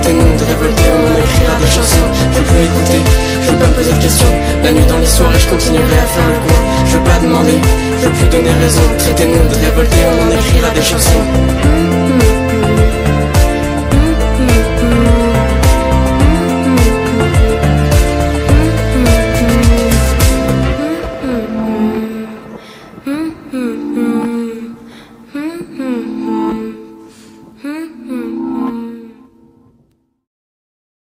traitez-nous de révoltés, on en écrira des chansons. Je veux plus écouter, je veux pas me poser de questions. La nuit dans les soirées, je continuerai à faire le coin. Je veux pas demander, je veux plus donner raison. Traitez-nous de révoltés, on en écrira des chansons.